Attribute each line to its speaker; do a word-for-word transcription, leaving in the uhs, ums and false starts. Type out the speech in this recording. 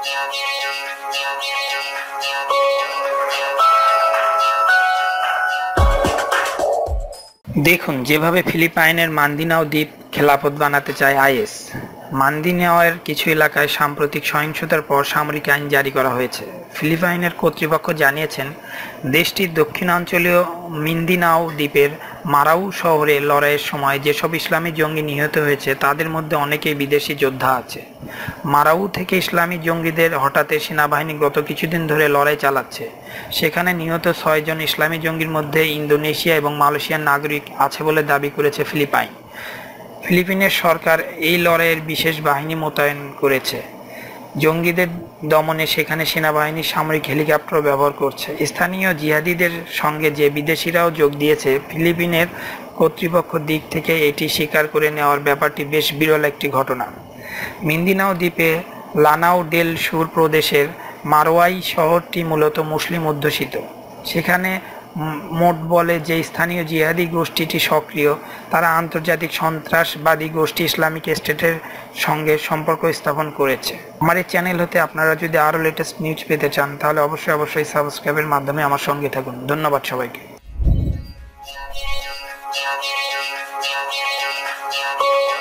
Speaker 1: দেখুন যেভাবে ফিলিপাইনের মান্দিনাও দ্বীপ খেলাফত বানাতে চায় আইএস। মান্দিনাওয়ের কিছু এলাকায় সাম্প্রতিক সহিংসতার পর সামরিক আইন জারি করা হয়েছে। ফিলিপাইনের কর্তৃপক্ষ জানিয়েছেন, দেশটির দক্ষিণাঞ্চলীয় মিন্দিনাও দ্বীপের মারাউ শহরে লড়াইয়ের সময় যেসব ইসলামী জঙ্গি নিহত হয়েছে তাদের মধ্যে অনেকেই বিদেশি যোদ্ধা আছে। মারাউ থেকে ইসলামী জঙ্গিদের হঠাতে সেনাবাহিনী গত কিছুদিন ধরে লড়াই চালাচ্ছে। সেখানে নিহত ছয়জন ইসলামী জঙ্গির মধ্যে ইন্দোনেশিয়া এবং মালয়েশিয়ার নাগরিক আছে বলে দাবি করেছে ফিলিপাইন। ফিলিপিনের সরকার এই লড়াইয়ের বিশেষ বাহিনী মোতায়েন করেছে। জঙ্গিদের দমনে সেখানে সেনাবাহিনী সামরিক হেলিকপ্টার ব্যবহার করছে। স্থানীয় জিহাদিদের সঙ্গে যে বিদেশিরাও যোগ দিয়েছে, ফিলিপিনের কর্তৃপক্ষ দিক থেকে এটি স্বীকার করে নেওয়ার ব্যাপারটি বেশ বিরল একটি ঘটনা। মিন্দিনাও দ্বীপে লানাও ডেল সুর প্রদেশের মারোয়াই শহরটি মূলত মুসলিম অধ্যুষিত। সেখানে মোট বলে যে স্থানীয় জিহাদি গোষ্ঠীটি সক্রিয়, তারা আন্তর্জাতিক সন্ত্রাসবাদী গোষ্ঠী ইসলামিক স্টেটের সঙ্গে সম্পর্ক স্থাপন করেছে। আমার এই চ্যানেল হতে আপনারা যদি আরও লেটেস্ট নিউজ পেতে চান তাহলে অবশ্যই অবশ্যই সাবস্ক্রাইবের মাধ্যমে আমার সঙ্গে থাকুন। ধন্যবাদ সবাইকে।